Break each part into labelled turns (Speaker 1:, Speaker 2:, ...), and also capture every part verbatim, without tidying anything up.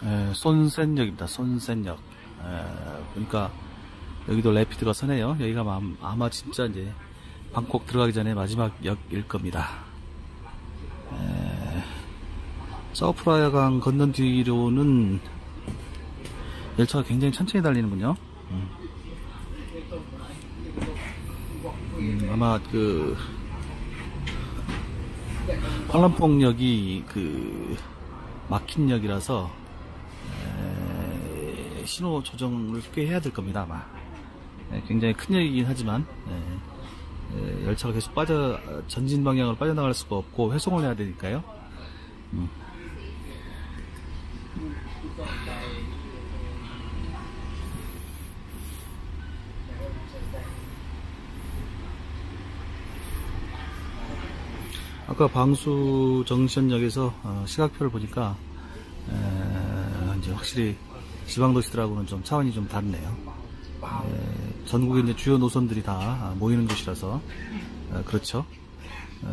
Speaker 1: 에, 손센역입니다. 손센역. 에, 보니까 여기도 레피드가 서네요. 여기가 아마, 아마 진짜 이제 방콕 들어가기 전에 마지막 역일 겁니다. 에, 사우프라야강 건넌 뒤로는 열차가 굉장히 천천히 달리는군요. 음. 음, 아마 그 활란폭역이 그 막힌 역이라서 에, 신호 조정을 꽤 해야 될 겁니다. 아마 에, 굉장히 큰 역이긴 하지만 에, 에, 열차가 계속 빠져 전진 방향으로 빠져나갈 수가 없고 회송을 해야 되니까요. 음. 아까 방수 정션역에서 어, 시각표를 보니까 에, 이제 확실히 지방도시들하고는 좀 차원이 좀 다르네요. 에, 전국에 이제 주요 노선들이 다 모이는 곳이라서 에, 그렇죠. 에,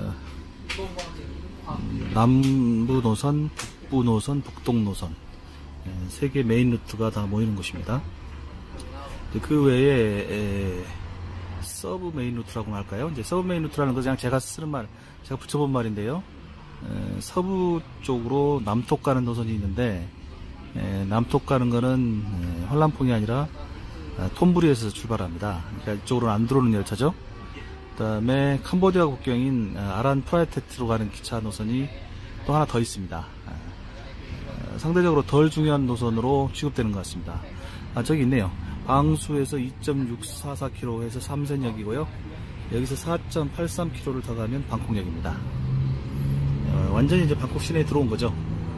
Speaker 1: 음, 남부 노선, 북부 노선, 북동 노선 세 개 메인 루트가 다 모이는 곳입니다. 그 외에 에, 서브 메인 루트라고 할까요? 이제 서브 메인 루트라는 것은 그냥 제가 쓰는 말, 제가 붙여본 말인데요. 에, 서부 쪽으로 남톡 가는 노선이 있는데, 에, 남톡 가는 거는 에, 활란폭이 아니라 아, 톰부리에서 출발합니다. 그러니까 이쪽으로는 안 들어오는 열차죠. 그 다음에 캄보디아 국경인 아란 프라이테트로 가는 기차 노선이 또 하나 더 있습니다. 아, 상대적으로 덜 중요한 노선으로 취급되는 것 같습니다. 아, 저기 있네요. 방수에서 이 점 육사사 킬로미터에서 삼센역이고요. 여기서 사 점 팔삼 킬로미터를 더 가면 방콕역입니다. 어, 완전히 이제 방콕 시내에 들어온 거죠.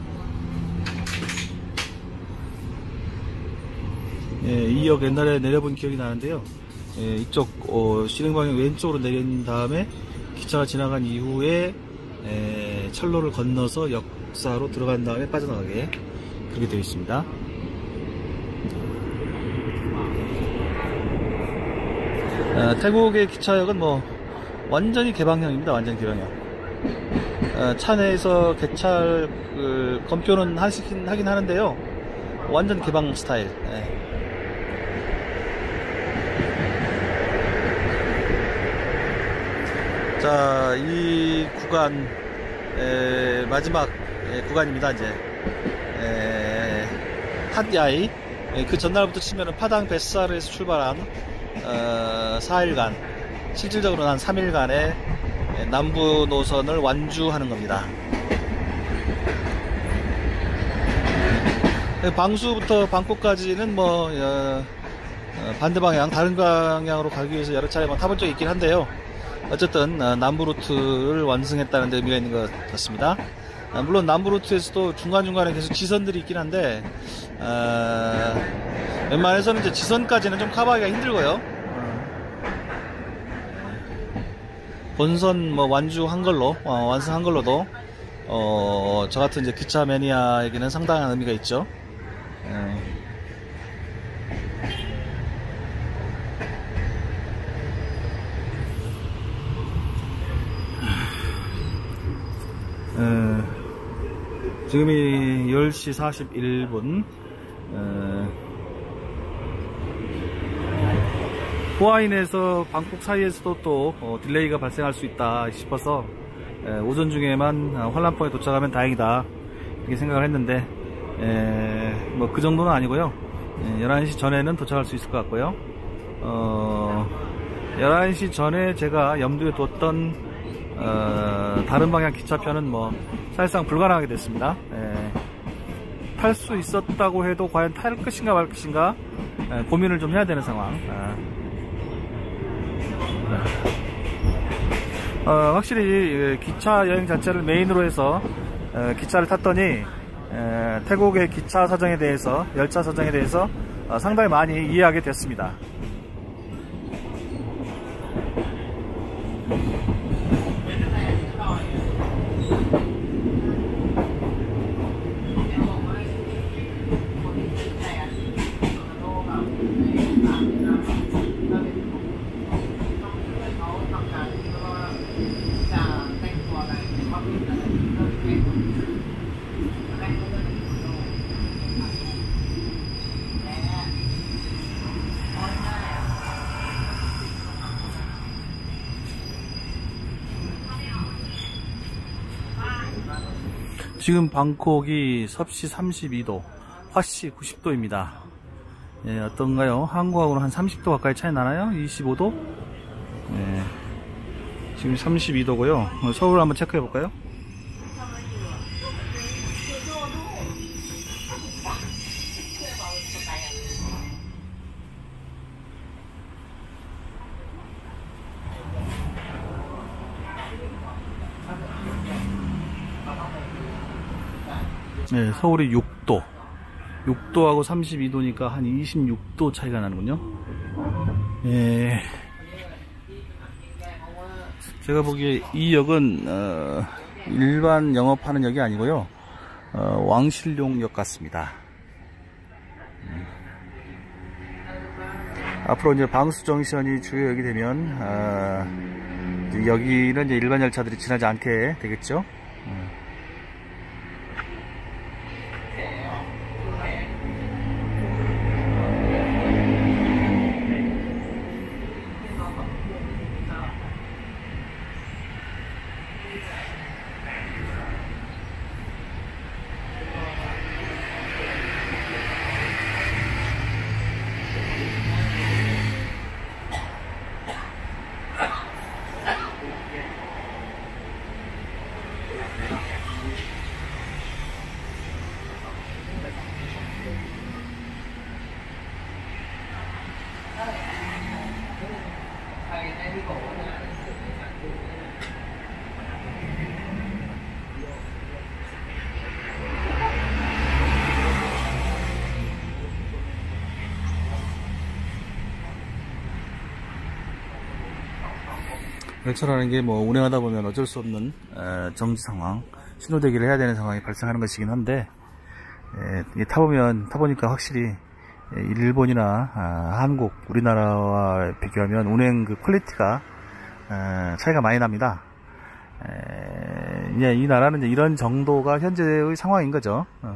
Speaker 1: 예, 이 역 옛날에 내려본 기억이 나는데요. 예, 이쪽 어, 실행 방향 왼쪽으로 내린 다음에 기차가 지나간 이후에 에, 철로를 건너서 역사로 들어간 다음에 빠져나가게 그렇게 되어 있습니다. 어, 태국의 기차역은 뭐 완전히 개방형입니다. 완전 개방형. 어, 차 내에서 개찰 그, 검표는 하시긴 하긴 하는데요. 완전 개방 스타일. 예. 자, 이 구간 에, 마지막 에, 구간입니다. 이제 에, 핫야이 에, 그 전날부터 치면은 파당 베사르에서 출발한 어, 사 일간 실질적으로는 한 삼 일간의 남부 노선을 완주하는 겁니다. 방수부터 방콕까지는 뭐 어, 어, 반대 방향 다른 방향으로 가기 위해서 여러 차례 타본 적이 있긴 한데요. 어쨌든 어, 남부 루트를 완성했다는 데 의미가 있는 것 같습니다. 아, 물론 남부 루트에서도 중간중간에 계속 지선들이 있긴 한데 어, 웬만해서는 이제 지선까지는 좀 커버하기가 힘들고요. 어, 본선 뭐 완주한 걸로 어, 완성한 걸로도 어, 저 같은 이제 기차 매니아에게는 상당한 의미가 있죠. 어. 어, 지금이 열 시 사십일 분. 어, 후아인에서 방콕 사이에서도 또 어, 딜레이가 발생할 수 있다 싶어서 에, 오전 중에만 활란포에 도착하면 다행이다 이렇게 생각을 했는데 뭐 그 정도는 아니고요. 에, 열한 시 전에는 도착할 수 있을 것 같고요. 어, 열한 시 전에 제가 염두에 뒀던 어, 다른 방향 기차편은 뭐 사실상 불가능하게 됐습니다. 탈 수 있었다고 해도 과연 탈 것인가 말 것인가 에, 고민을 좀 해야 되는 상황. 아. 어, 확실히 기차 여행 자체를 메인으로 해서 에, 기차를 탔더니 에, 태국의 기차 사정에 대해서 열차 사정에 대해서 어, 상당히 많이 이해하게 됐습니다. 지금 방콕이 섭씨 삼십이 도, 화씨 구십 도입니다. 예, 어떤가요? 한국하고는 한 삼십 도 가까이 차이 나나요? 이십오 도? 예, 지금 삼십이 도고요. 서울 한번 체크해 볼까요? 네, 서울이 육 도, 육 도하고 삼십이 도니까 한 이십육 도 차이가 나는군요. 예, 제가 보기에 이 역은 어, 일반 영업하는 역이 아니고요, 어, 왕실용역 같습니다. 음. 앞으로 이제 방수 정션이 주요역이 되면 어, 이제 여기는 이제 일반 열차들이 지나지 않게 되겠죠. 음. 열차라는 게 뭐 운행하다 보면 어쩔 수 없는 정지 상황, 신호대기를 해야 되는 상황이 발생하는 것이긴 한데, 에, 타보면 타보니까 확실히 일본이나 아, 한국, 우리나라와 비교하면 운행 그 퀄리티가 에, 차이가 많이 납니다. 에, 예, 이 나라는 이제 이런 정도가 현재의 상황인 거죠. 어.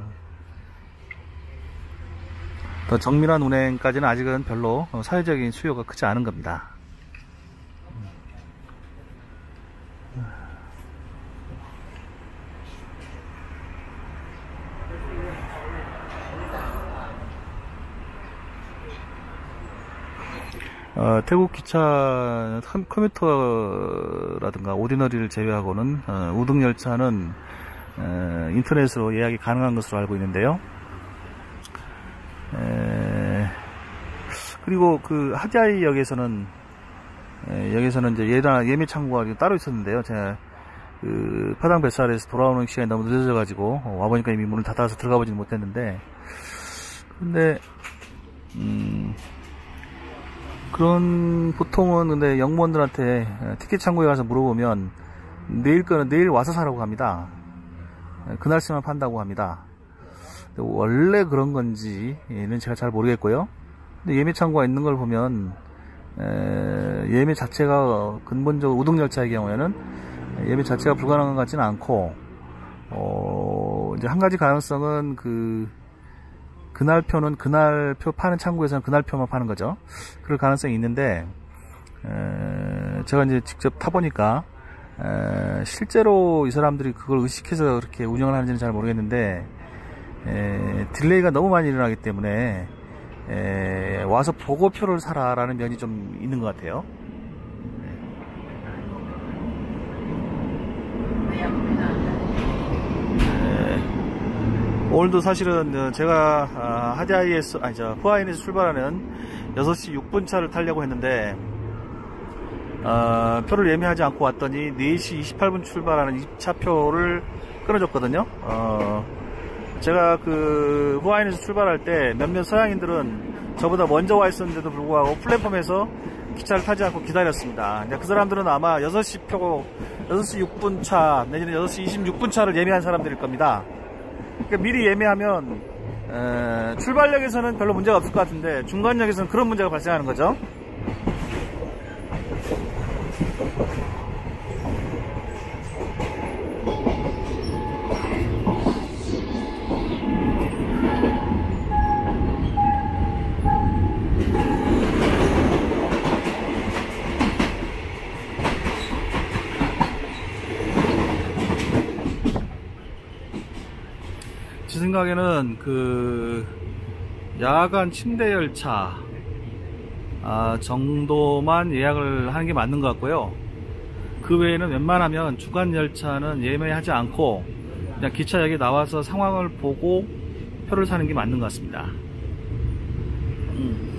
Speaker 1: 더 정밀한 운행까지는 아직은 별로 사회적인 수요가 크지 않은 겁니다. 어, 태국 기차 커뮤터라든가 오디너리를 제외하고는 어, 우등 열차는 어, 인터넷으로 예약이 가능한 것으로 알고 있는데요. 에, 그리고 그 하지아이 역에서는 에, 여기서는 이제 예단 예매 창구가 따로 있었는데요. 제가 그 파당 뱃살에서 돌아오는 시간이 너무 늦어져가지고 어, 와보니까 이미 문을 닫아서 들어가 보지는 못했는데, 근데 음. 그런, 보통은 근데 영무원들한테 티켓 창구에 가서 물어보면 내일 거는 내일 와서 사라고 합니다. 그날씨만 판다고 합니다. 원래 그런 건지는 제가 잘 모르겠고요. 근데 예매 창구가 있는 걸 보면 예매 자체가 근본적으로 우등열차의 경우에는 예매 자체가 불가능한 것 같지는 않고, 어, 이제 한 가지 가능성은 그 그날 표는 그날 표 파는 창구에서는 그날 표만 파는 거죠. 그럴 가능성이 있는데, 에, 제가 이제 직접 타보니까 에, 실제로 이 사람들이 그걸 의식해서 그렇게 운영을 하는지는 잘 모르겠는데, 에, 딜레이가 너무 많이 일어나기 때문에 에, 와서 보고 표를 사라라는 면이 좀 있는 것 같아요. 오늘도 사실은 제가 하지아이에서, 아니 저 후아인에서 출발하는 여섯 시 육 분 차를 타려고 했는데, 어, 표를 예매하지 않고 왔더니 네 시 이십팔 분 출발하는 이 차표를 끊어줬거든요. 어, 제가 그 후아인에서 출발할 때 몇몇 서양인들은 저보다 먼저 와 있었는데도 불구하고 플랫폼에서 기차를 타지 않고 기다렸습니다. 그 사람들은 아마 여섯 시 표, 여섯 시 육 분 차 내지는 여섯 시 이십육 분 차를 예매한 사람들일 겁니다. 그러니까 미리 예매하면 에, 출발역에서는 별로 문제가 없을 것 같은데 중간역에서는 그런 문제가 발생하는 거죠. 제 생각에는 그 야간 침대 열차 아, 정도만 예약을 하는 게 맞는 것 같고요. 그 외에는 웬만하면 주간 열차는 예매하지 않고 그냥 기차역에 나와서 상황을 보고 표를 사는 게 맞는 것 같습니다. 음.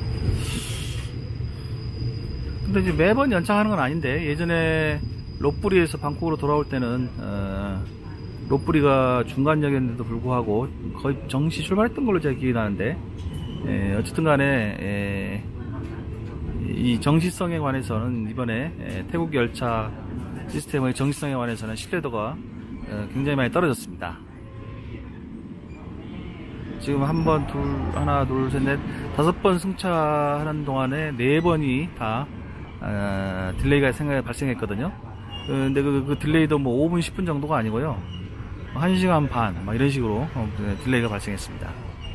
Speaker 1: 근데 이제 매번 연착하는 건 아닌데, 예전에 롯부리에서 방콕으로 돌아올 때는 어, 롯부리가 중간역이었는데도 불구하고 거의 정시 출발했던 걸로 제가 기억이 나는데, 에, 어쨌든 간에 에, 이 정시성에 관해서는 이번에 에, 태국 열차 시스템의 정시성에 관해서는 신뢰도가 어, 굉장히 많이 떨어졌습니다. 지금 한 번, 둘, 하나, 둘, 셋, 넷, 다섯 번 승차하는 동안에 네 번이 다 어, 딜레이가 생각에 발생했거든요. 근데 그, 그 딜레이도 뭐 오 분, 십 분 정도가 아니고요, 한 시간 반, 막 이런 식으로 어, 딜레이가 발생했습니다.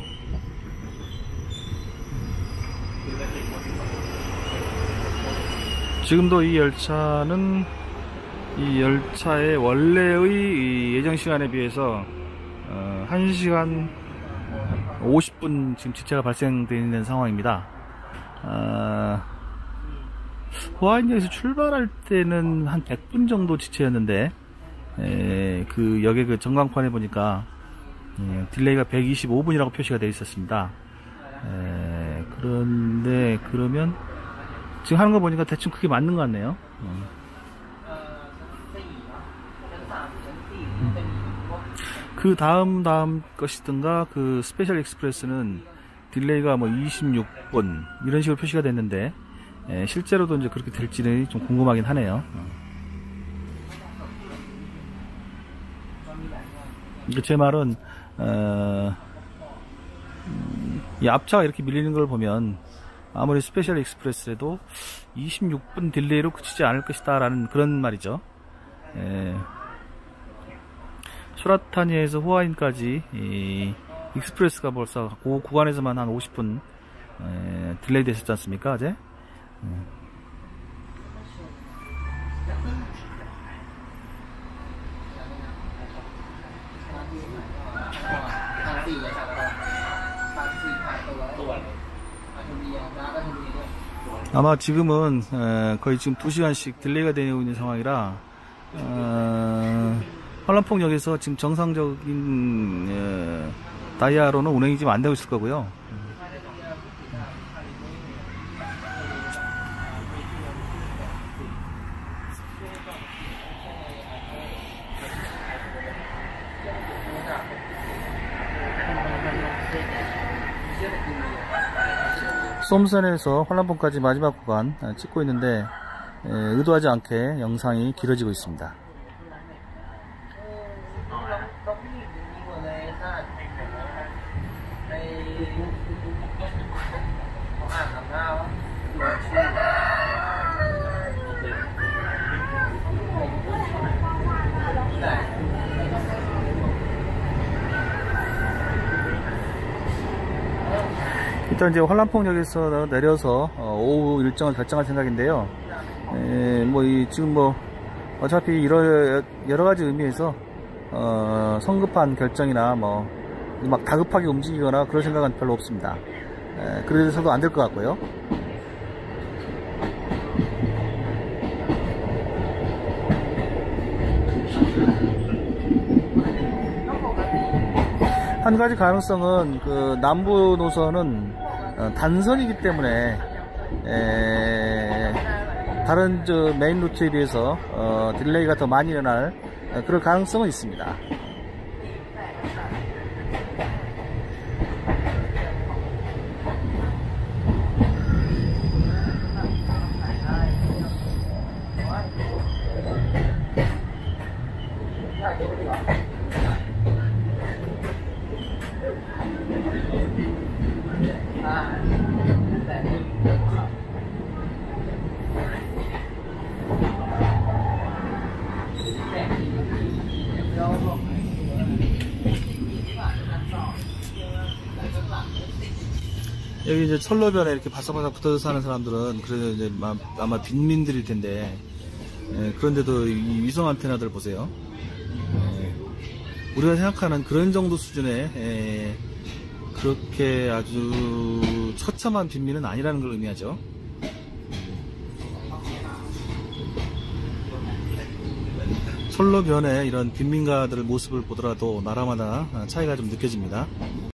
Speaker 1: 지금도 이 열차는 이 열차의 원래의 예정 시간에 비해서 어, 한 시간 오십 분 지금 지체가 발생되어 있는 상황입니다. 어, 호아인역에서 출발할 때는 한 백 분 정도 지체였는데, 에, 그 역의 그 전광판에 보니까 에, 딜레이가 백이십오 분이라고 표시가 되어 있었습니다. 에, 그런데 그러면 지금 하는 거 보니까 대충 그게 맞는 것 같네요. 어. 그 다음 다음 것이든가 그 스페셜 익스프레스는 딜레이가 뭐 이십육 분 이런 식으로 표시가 됐는데, 에, 실제로도 이제 그렇게 될지는 좀 궁금하긴 하네요. 어. 제 말은 어, 이 앞차가 이렇게 밀리는 걸 보면 아무리 스페셜 익스프레스라도 이십육 분 딜레이로 그치지 않을 것이다 라는 그런 말이죠. 에, 수라타니에서 호아인까지 이 익스프레스가 벌써 그 구간에서만 한 오십 분 에, 딜레이 됐었지 않습니까, 어제? 에. 아마 지금은 에, 거의 지금 두 시간씩 딜레이가 되고 있는 상황이라 어, 환란풍역에서 지금 정상적인 에, 다이아로는 운행이 지금 안 되고 있을 거고요. 솜산에서 환란풍까지 마지막 구간 찍고 있는데 에, 의도하지 않게 영상이 길어지고 있습니다. 일단 이제 환란풍역에서 내려서 어, 오후 일정을 결정할 생각인데요. 에, 뭐 이 지금 뭐 어차피 여러 여러 가지 의미에서 어, 성급한 결정이나 뭐 막 다급하게 움직이거나 그럴 생각은 별로 없습니다. 에, 그래서도 안 될 것 같고요. 한 가지 가능성은 그 남부 노선은 어, 단선이기 때문에 에, 다른 저 메인 루트에 비해서 어, 딜레이가 더 많이 일어날 어, 그럴 가능성은 있습니다. 여기 이제 철로변에 이렇게 바싹바싹 붙어서 사는 사람들은 그래도 이제 아마 빈민들일 텐데, 예, 그런데도 이 위성 안테나들 보세요. 예, 우리가 생각하는 그런 정도 수준의 에, 그렇게 아주 처참한 빈민은 아니라는 걸 의미하죠. 솔로변의 이런 빈민가들의 모습을 보더라도 나라마다 차이가 좀 느껴집니다.